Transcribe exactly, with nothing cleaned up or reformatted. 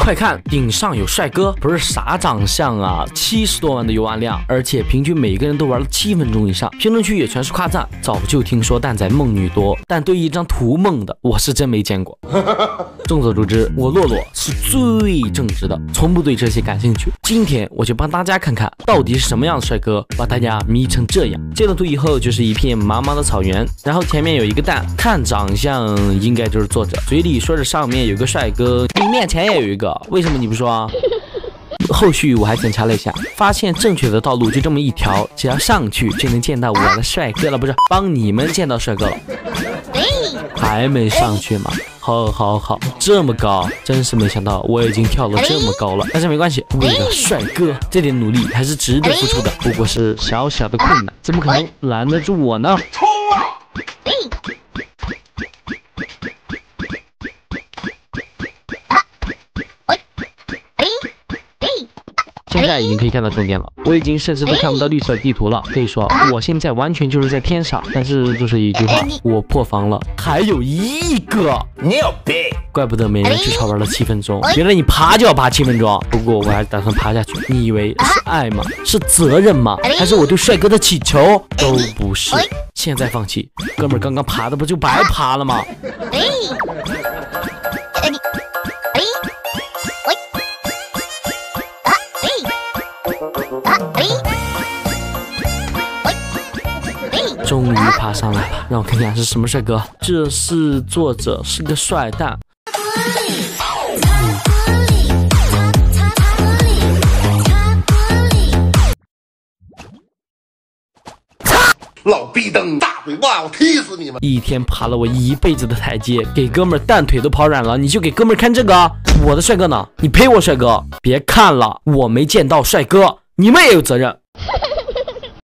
快看，顶上有帅哥，不是啥长相啊，七十多万的游玩量，而且平均每个人都玩了七分钟以上，评论区也全是夸赞。早就听说蛋仔梦女多，但对一张图梦的，我是真没见过。众所周知，我洛洛是最正直的，从不对这些感兴趣。今天我就帮大家看看，到底是什么样的帅哥把大家迷成这样。截了图以后就是一片茫茫的草原，然后前面有一个蛋，看长相应该就是作者，嘴里说着上面有个帅哥，你面前也有一个，为什么你不说啊？后续我还检查了一下，发现正确的道路就这么一条，只要上去就能见到我的帅哥了，不是帮你们见到帅哥了。还没上去吗？好好好，这么高，真是没想到我已经跳了这么高了。但是没关系，为了帅哥，这点努力还是值得付出的。不过是小小的困难，怎么可能拦得住我呢？冲啊！现在已经可以看到重点了，我已经甚至都看不到绿色地图了。可以说我现在完全就是在天上，但是就是一句话，我破防了，还有一个，你有病！怪不得没人至少玩了七分钟，原来你爬就要爬七分钟。不过我还是打算爬下去。你以为是爱吗？是责任吗？还是我对帅哥的祈求？都不是。现在放弃，哥们儿刚刚爬的不就白爬了吗？终于爬上来了，让我看看是什么帅哥。这是作者，是个帅蛋。 老逼灯，大嘴巴，我踢死你们！ 一天爬了我一辈子的台阶，给哥们儿蛋腿都跑软了，你就给哥们儿看这个？我的帅哥呢？你陪我帅哥？别看了，我没见到帅哥，你们也有责任。